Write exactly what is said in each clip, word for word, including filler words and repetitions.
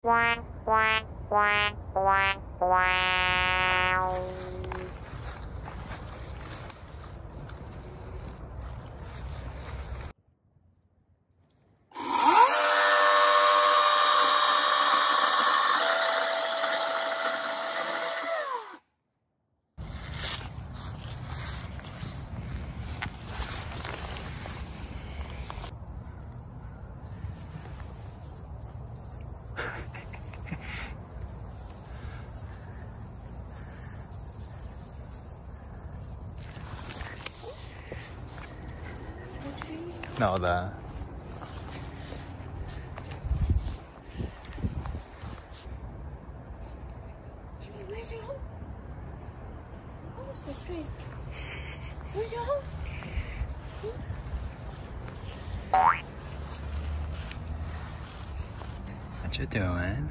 No, the... Jimmy, where's your home? Oh, it's the street. Where's your home? What you doing?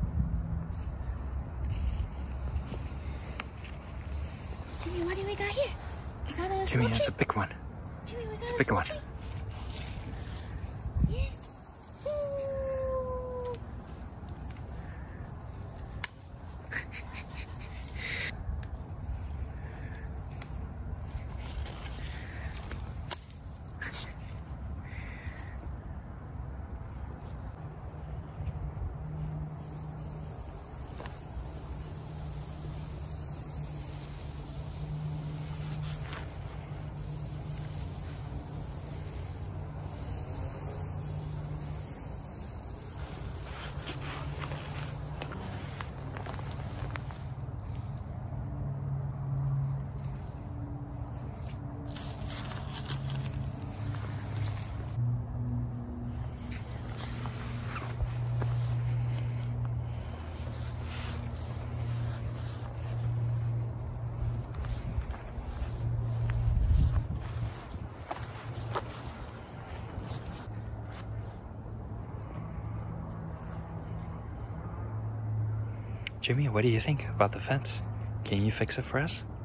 Jimmy, what do we got here? We got a Jimmy, that's tree. a big one. Jimmy, we got It's a a big one. tree. Yeah. Ooh. Jimmy, what do you think about the fence? Can you fix it for us?